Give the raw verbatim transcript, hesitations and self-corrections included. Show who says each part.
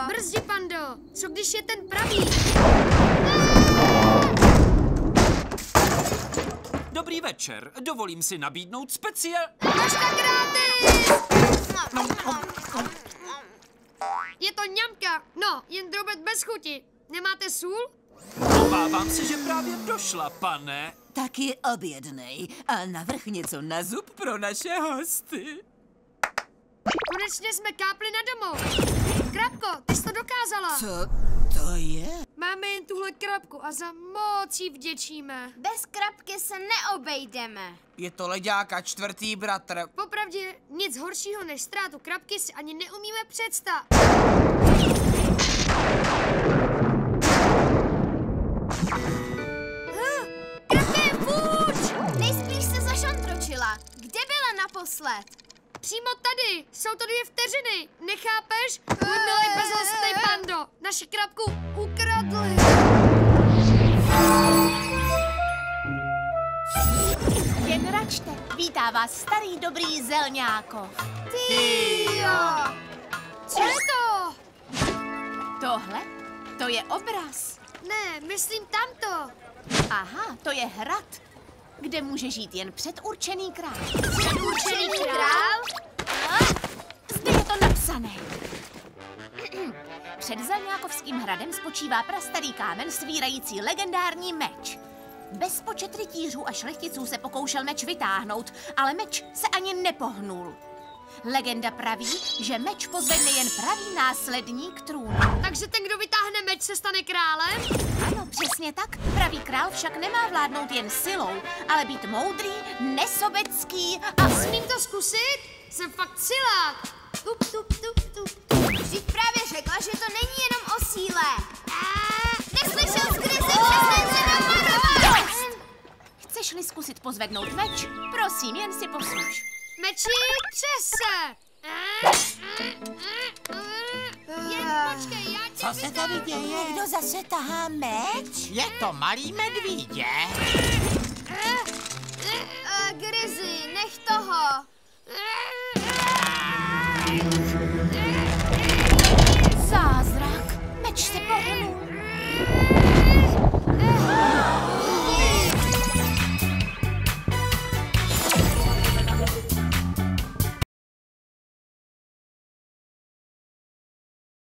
Speaker 1: Brzdi, Pando. Co když je ten pravý?
Speaker 2: Dobrý večer. Dovolím si nabídnout speciál...
Speaker 1: Až tak gratis! Je to ňamka. No, jen drobet bez chuti. Nemáte sůl?
Speaker 2: Obávám se, že právě došla, pane.
Speaker 3: Taky objednej a navrch něco na zub pro naše hosty.
Speaker 1: Konečně jsme kápli na domov. Krabko, ty jsi to dokázala.
Speaker 3: Co to je?
Speaker 1: Máme jen tuhle krabku a za moc jí vděčíme.
Speaker 4: Bez krabky se neobejdeme.
Speaker 5: Je to leďáka čtvrtý bratr.
Speaker 1: Popravdě, nic horšího než ztrátu krabky si ani neumíme představit. Huh, krabka je fuč!
Speaker 4: Nejspíš se zašantročila. Kde byla naposled?
Speaker 1: Přímo tady. Jsou to dvě vteřiny. Nechápeš? Můj milý bezlestnej Pando. Naši krabku ukradli.
Speaker 6: Jen račte. Vítá vás starý dobrý Zelňáko.
Speaker 4: Tyjo!
Speaker 1: Co je to?
Speaker 6: Tohle? To je obraz.
Speaker 1: Ne, myslím tamto.
Speaker 6: Aha, to je hrad, kde může žít jen předurčený král.
Speaker 4: Předurčený král?
Speaker 6: Zde je to napsané. Před Zelňákovským hradem spočívá prastarý kámen svírající legendární meč. Bezpočet rytířů a šlechticů se pokoušel meč vytáhnout, ale meč se ani nepohnul. Legenda praví, že meč pozvedne jen pravý následník trůnu.
Speaker 1: Takže ten, kdo vytáhne meč, se stane králem?
Speaker 6: Ano, přesně tak. Pravý král však nemá vládnout jen silou, ale být moudrý, nesobecký a...
Speaker 1: Smím to zkusit? Jsem fakt silák.
Speaker 4: Tup, tup, tup, tup, tup. Vždyť právě řekla, že to není jenom o síle. Neslyšel jsi, Krysi, přestaň se napadovat!
Speaker 6: Chceš-li zkusit pozvednout meč? Prosím, jen si posluš.
Speaker 1: Meči, třese! Jen počkej, já tě
Speaker 7: Co se tady děje?
Speaker 3: Někdo zase tahá meč?
Speaker 7: Je to malý medvídě.